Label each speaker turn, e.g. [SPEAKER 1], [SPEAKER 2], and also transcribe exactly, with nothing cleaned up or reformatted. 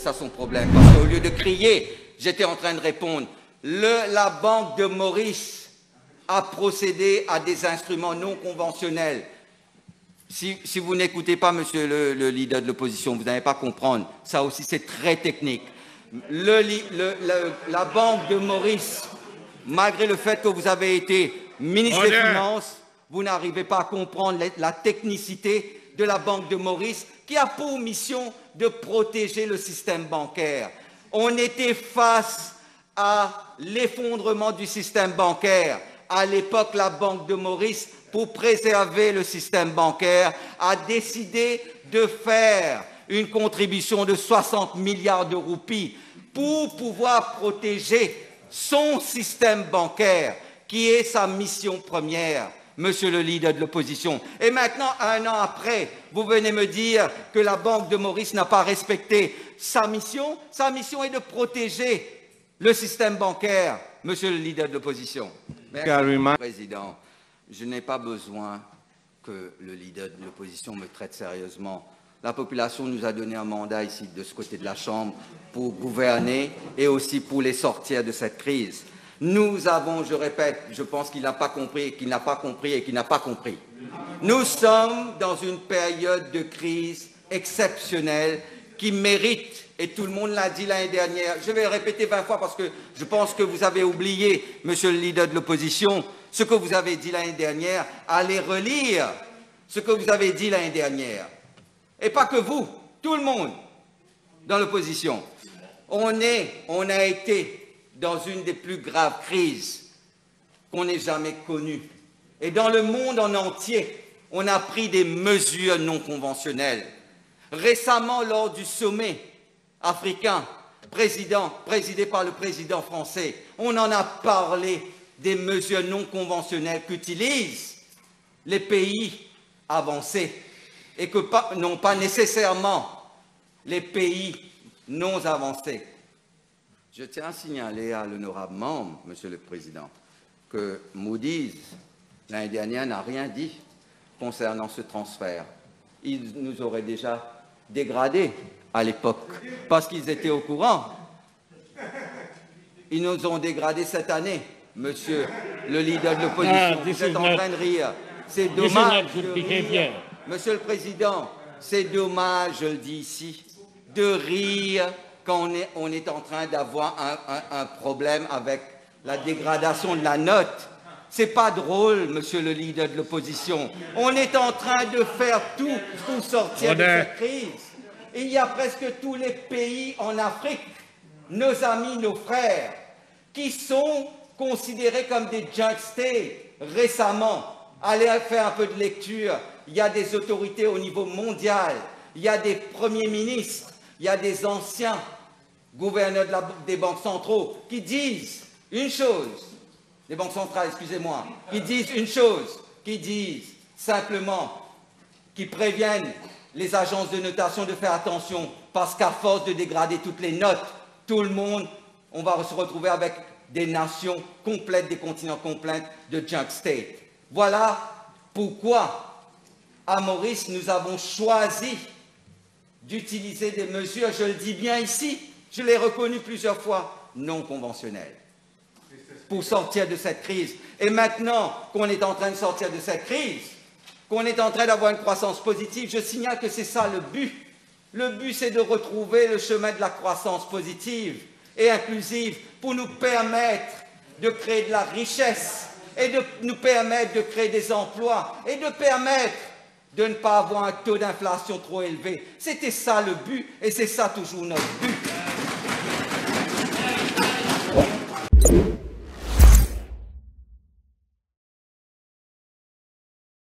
[SPEAKER 1] à son problème. Parce qu'au lieu de crier, j'étais en train de répondre. Le, la Banque de Maurice a procédé à des instruments non conventionnels. Si, si vous n'écoutez pas, monsieur le, le leader de l'opposition, vous n'allez pas comprendre. Ça aussi, c'est très technique. Le, le, le, la Banque de Maurice, malgré le fait que vous avez été ministre des Finances, vous n'arrivez pas à comprendre la technicité de la Banque de Maurice qui a pour mission de protéger le système bancaire. On était face à l'effondrement du système bancaire. À l'époque, la Banque de Maurice, pour préserver le système bancaire, a décidé de faire une contribution de soixante milliards de roupies pour pouvoir protéger son système bancaire, qui est sa mission première, monsieur le leader de l'opposition. Et maintenant, un an après, vous venez me dire que la Banque de Maurice n'a pas respecté sa mission. Sa mission est de protéger le système bancaire, monsieur le leader de l'opposition. Merci, Président. Je n'ai pas besoin que le leader de l'opposition me traite sérieusement. La population nous a donné un mandat ici, de ce côté de la Chambre, pour gouverner et aussi pour les sortir de cette crise. Nous avons, je répète, je pense qu'il n'a pas compris, qu'il n'a pas compris et qu'il n'a pas compris. Nous sommes dans une période de crise exceptionnelle qui mérite, et tout le monde l'a dit l'année dernière, je vais le répéter vingt fois parce que je pense que vous avez oublié, monsieur le leader de l'opposition, ce que vous avez dit l'année dernière, allez relire ce que vous avez dit l'année dernière. Et pas que vous, tout le monde dans l'opposition. On est, on a été dans une des plus graves crises qu'on ait jamais connues. Et dans le monde en entier, on a pris des mesures non conventionnelles. Récemment, lors du sommet africain président, présidé par le président français, on en a parlé des mesures non conventionnelles qu'utilisent les pays avancés et que pas, non pas nécessairement les pays non avancés. Je tiens à signaler à l'honorable membre, monsieur le Président, que Moody's, l'année dernière, n'a rien dit concernant ce transfert. Ils nous auraient déjà dégradés à l'époque, parce qu'ils étaient au courant. Ils nous ont dégradés cette année, monsieur le leader de l'opposition. Ah, vous êtes en train de rire. C'est dommage de rire. Monsieur le Président, c'est dommage, je le dis ici, de rire quand on est, on est en train d'avoir un, un, un problème avec la dégradation de la note. C'est pas drôle, monsieur le leader de l'opposition. On est en train de faire tout pour sortir de cette crise. Il y a presque tous les pays en Afrique, nos amis, nos frères, qui sont considérés comme des junk states récemment. Allez faire un peu de lecture. Il y a des autorités au niveau mondial, il y a des premiers ministres, il y a des anciens gouverneurs de la, des banques centraux qui disent une chose, des banques centrales, excusez-moi, qui disent une chose, qui disent simplement, qui préviennent les agences de notation de faire attention, parce qu'à force de dégrader toutes les notes, tout le monde, on va se retrouver avec des nations complètes, des continents complets de junk state. Voilà pourquoi, à Maurice, nous avons choisi d'utiliser des mesures, je le dis bien ici, je l'ai reconnu plusieurs fois, non conventionnelles, pour sortir de cette crise. Et maintenant qu'on est en train de sortir de cette crise, qu'on est en train d'avoir une croissance positive, je signale que c'est ça le but. Le but, c'est de retrouver le chemin de la croissance positive et inclusive pour nous permettre de créer de la richesse et de nous permettre de créer des emplois et de permettre de ne pas avoir un taux d'inflation trop élevé. C'était ça le but et c'est ça toujours notre but.